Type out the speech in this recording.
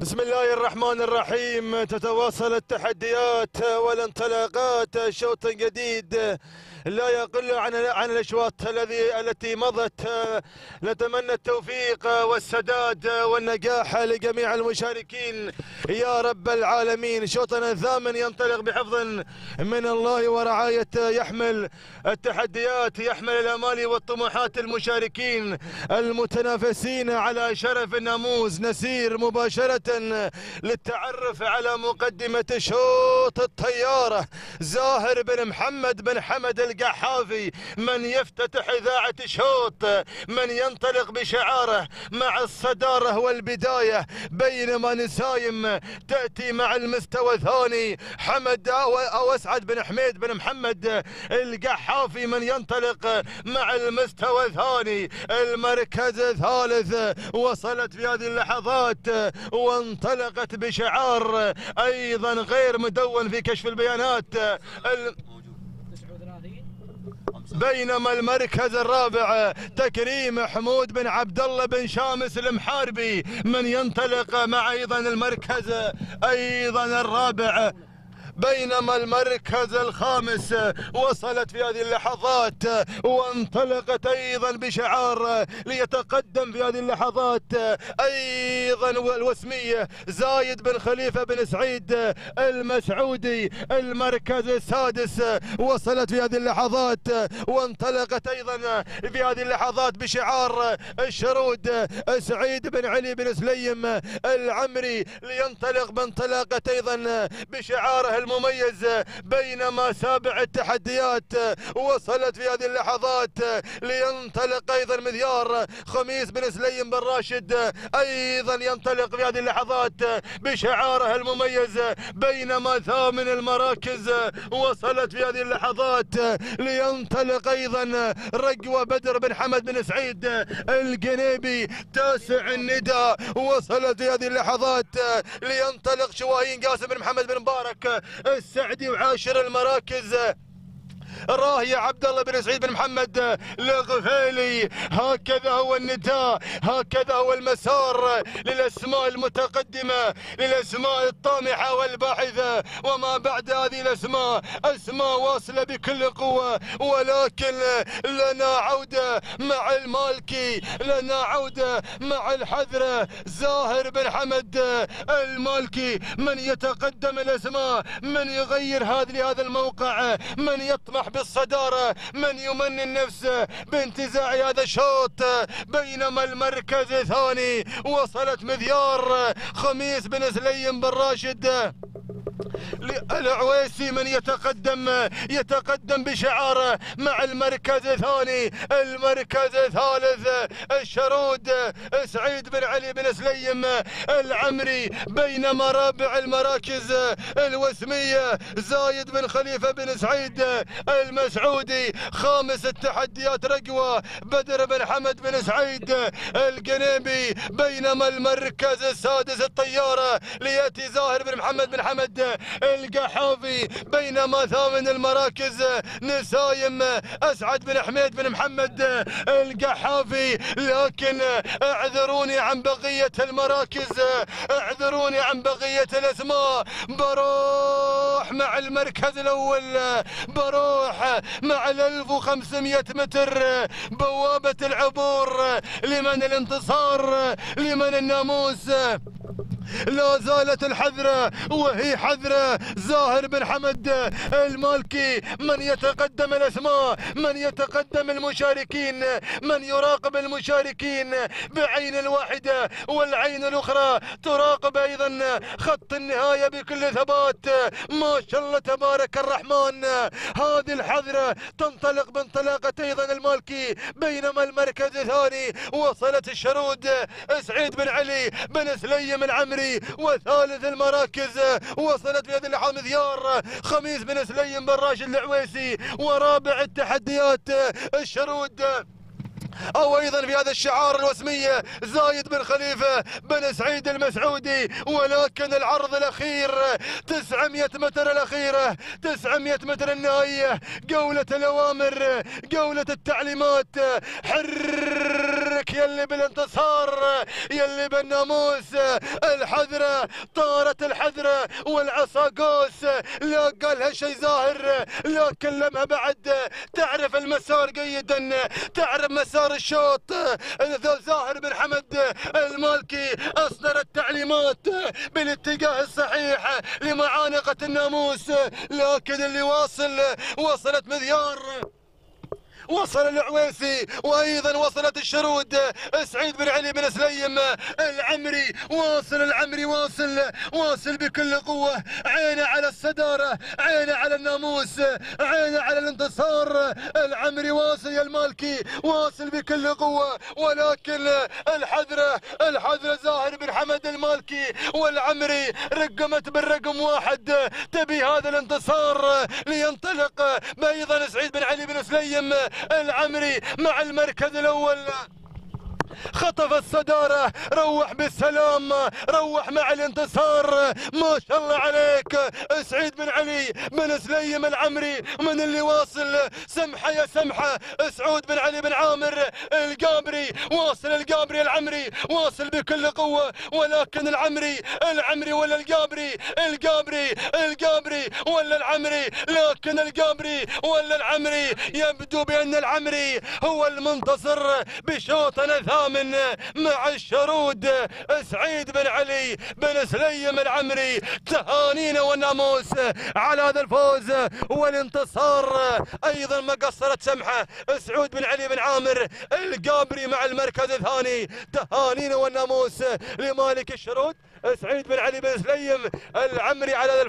بسم الله الرحمن الرحيم. تتواصل التحديات والانطلاقات. شوط جديد لا يقل عن الاشواط التي مضت. نتمنى التوفيق والسداد والنجاح لجميع المشاركين يا رب العالمين. شوطنا الثامن ينطلق بحفظ من الله ورعاية، يحمل التحديات، يحمل الامال والطموحات المشاركين المتنافسين على شرف الناموس. نسير مباشرة للتعرف على مقدمة شوط الطيارة. زاهر بن محمد بن حمد القحافي من يفتتح إذاعة شوط، من ينطلق بشعاره مع الصدارة والبداية، بينما نسايم تأتي مع المستوى الثاني. حمد أو أسعد بن حميد بن محمد القحافي من ينطلق مع المستوى الثاني. المركز الثالث وصلت في هذه اللحظات وانطلقت بشعار ايضا غير مدون في كشف البيانات، بينما المركز الرابع تكريم حمود بن عبد الله بن شامس المحاربي من ينطلق مع ايضا المركز ايضا الرابع. بينما المركز الخامس وصلت في هذه اللحظات وانطلقت ايضا بشعار ليتقدم في هذه اللحظات ايضا الوسمية زايد بن خليفة بن سعيد المسعودي. المركز السادس وصلت في هذه اللحظات وانطلقت ايضا في هذه اللحظات بشعار الشرود سعيد بن علي بن سليم العمري لينطلق بانطلاقة ايضا بشعاره المميز. بينما سابع التحديات وصلت في هذه اللحظات لينطلق ايضا مذيار خميس بن سليم بن راشد، ايضا ينطلق في هذه اللحظات بشعاره المميز. بينما ثامن المراكز وصلت في هذه اللحظات لينطلق ايضا رقوة بدر بن حمد بن سعيد القنيبي. تاسع النداء وصلت في هذه اللحظات لينطلق شواهين قاسم بن محمد بن مبارك السعدي. وعاشر المراكز راهي عبد الله بن سعيد بن محمد الغفيلي. هكذا هو النداء، هكذا هو المسار للاسماء المتقدمه، للاسماء الطامحه والباحثه. وما بعد هذه الاسماء اسماء واصله بكل قوه، ولكن لنا عوده مع المالكي، لنا عوده مع الحذره. زاهر بن حمد المالكي من يتقدم الاسماء، من يغير هذا الموقع، من يطمح بالصدارة، من يمني نفسه بانتزاع هذا الشوط. بينما المركز الثاني وصلت مذيار خميس بن سليم بن راشد العويسي من يتقدم بشعاره مع المركز الثاني. المركز الثالث الشرود سعيد بن علي بن سليم العمري. بينما رابع المراكز الوسمية زايد بن خليفة بن سعيد المسعودي. خامس التحديات رقوة بدر بن حمد بن سعيد القنيبي. بينما المركز السادس الطيارة ليأتي زاهر بن محمد بن حمد القحافي. بينما ثامن المراكز نسايم أسعد بن حميد بن محمد القحافي. لكن اعذروني عن بقية المراكز، اعذروني عن بقية الأسماء. بروح مع المركز الأول، بروح مع 1500 متر بوابة العبور. لمن الانتصار؟ لمن الناموس؟ لا زالت الحذرة وهي حذرة زاهر بن حمد المالكي. من يتقدم الأسماء، من يتقدم المشاركين، من يراقب المشاركين بعين الواحدة، والعين الأخرى تراقب أيضا خط النهاية بكل ثبات. ما شاء الله تبارك الرحمن. هذه الحذرة تنطلق بانطلاقة أيضا المالكي. بينما المركز الثاني وصلت الشرود سعيد بن علي بن سليم العمري. وثالث المراكز وصلت في هذه اللحظة مذيار خميس بن سليم بن راشد العويسي. ورابع التحديات الشرود او ايضا في هذا الشعار الوسمية زايد بن خليفة بن سعيد المسعودي. ولكن العرض الاخير 900 متر الاخيرة، 900 متر النهائية، قولة الاوامر، قولة التعليمات. حرك يلي بالانتصار يلي بالناموس. الحذرة طارت الحذرة والعصا قوس، لا قالها شي زاهر لكن لمها بعد تعرف المسار جيدا، تعرف مسار الشوط. زاهر بن حمد المالكي أصدر التعليمات بالاتجاه الصحيح لمعانقة الناموس، لكن اللي وصلت مذيار، وصل العويسي وايضا وصلت الشرود. سعيد بن علي بن سليم العمري العمري واصل بكل قوه، عينه على الصداره، عينه على الناموس، عينه على الانتصار. العمري واصل يا المالكي، واصل بكل قوه، ولكن الحذره زاهر بن حمد المالكي والعمري رقمت بالرقم واحد، تبي هذا الانتصار لينطلق. ايضا سعيد بن علي بن سليم العمري مع المركز الأول، خطف الصدارة، روح بالسلام، روح مع الانتصار. ما شاء الله عليك سعيد بن علي بن سليم العمري، من اللي واصل سمحة يا سمحة. سعود بن علي بن عامر القابري واصل، القابري العمري واصل بكل قوة، ولكن العمري ولا القابري ولا العمري، لكن القابري ولا العمري. يبدو بأن العمري هو المنتصر بشوط ثامن مع الشرود. سعيد بن علي بن سليم العمري، تهانينا والناموس على هذا الفوز والانتصار. ايضا ما قصرت سمحه سعود بن علي بن عامر القابري مع المركز الثاني، تهانينا والناموس لمالك الشرود سعيد بن علي بن سليم العمري على